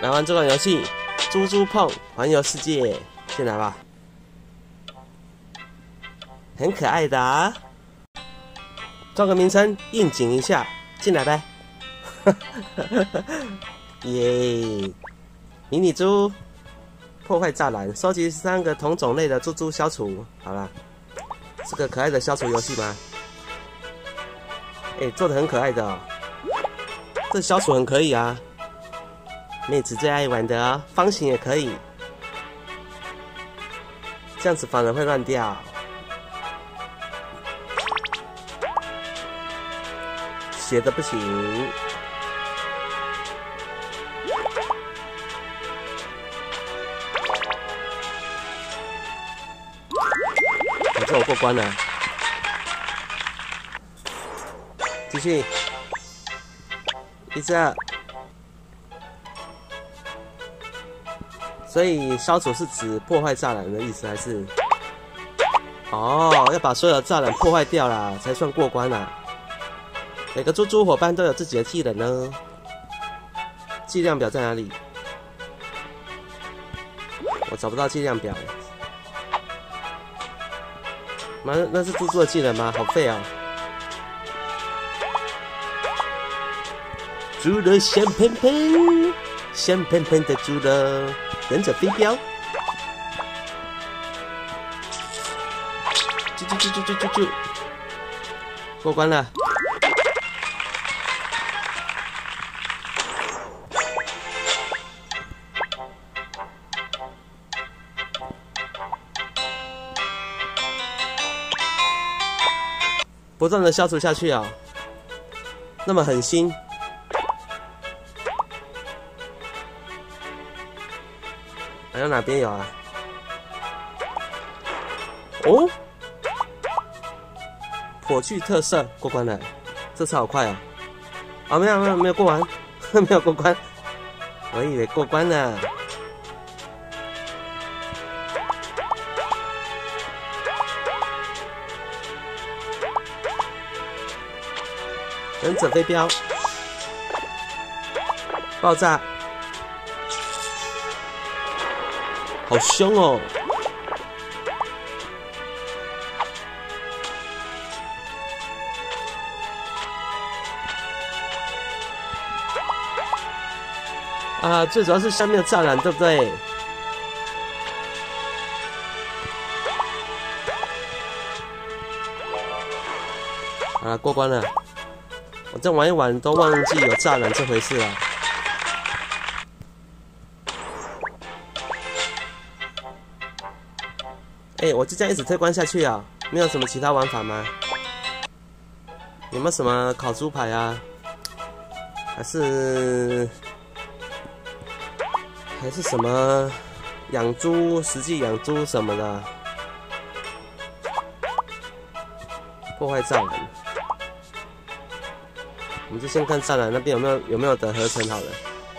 来玩这款游戏，猪猪碰环游世界，进来吧，很可爱的啊，装个名称应景一下，进来呗，耶！迷你猪破坏栅栏，收集3个同种类的猪猪消除。好啦，是个可爱的消除游戏吗？做的很可爱的哦，这消除很可以啊。妹子最爱玩的哦，方形也可以，这样子反而会乱掉。斜的不行。这我过关了，继续，一直。所以消除是指破坏栅栏的意思，还是？哦，要把所有的栅栏破坏掉啦，才算过关啦。每个猪猪伙伴都有自己的技能呢。计量表在哪里？我找不到计量表。妈，那是猪猪的技能吗？好废啊！猪的香喷喷，香喷喷的猪的。忍者飞镖，啾，过关了。不断的消除下去啊，那么狠心。还有哪边有啊？哦，火炬特色过关了，这次好快哦！啊，没有过完，没有过关，我以为过关了。忍者飞镖，爆炸。好凶哦！啊，最主要是下面的栅栏，对不对？啊，过关了！我再玩一玩，都忘记有栅栏这回事了。我就这样一直推关下去啊，没有什么其他玩法吗？有没有什么烤猪排啊？还是什么养猪、实际养猪什么的？破坏栅栏，我们就先看栅栏那边有没有得合成好了。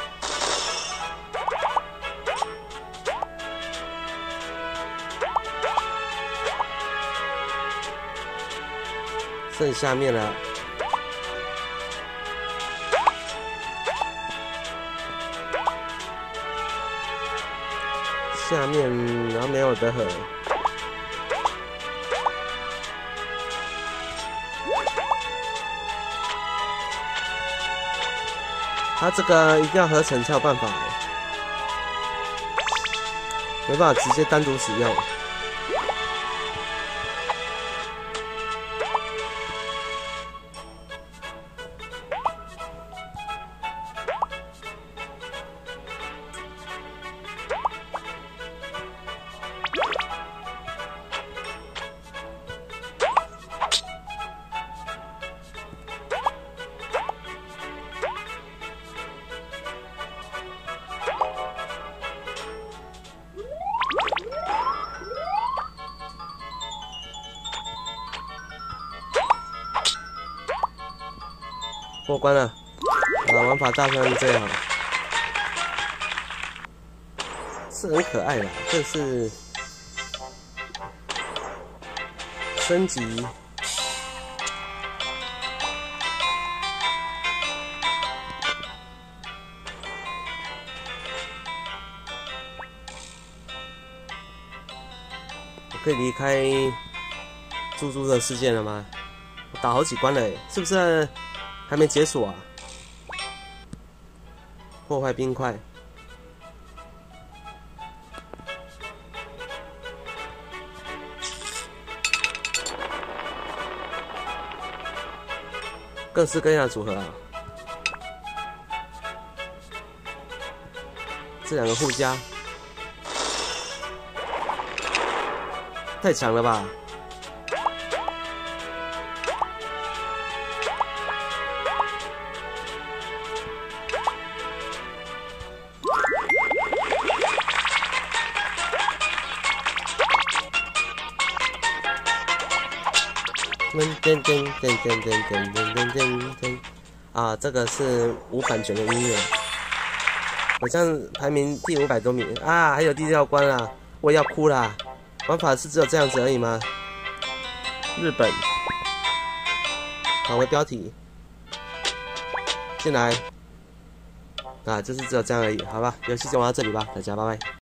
剩下面了，下面然后没有得合，它这个一定要合成才有办法，没办法直接单独使用。过关了，玩法大概是这样，是很可爱的，这是升级。 可以离开猪猪的世界了吗？我打好几关了诶，是不是还没解锁啊？破坏冰块。各式各样的组合啊，这两个互加，太强了吧！噔噔噔噔噔噔噔噔噔噔啊！这个是无版权的音乐，好像排名第500多名啊！还有第6关啊，我也要哭啦！玩法是只有这样子而已吗？日本，好为标题，进来啊，就是只有这样而已，好吧？游戏就玩到这里吧，大家拜拜。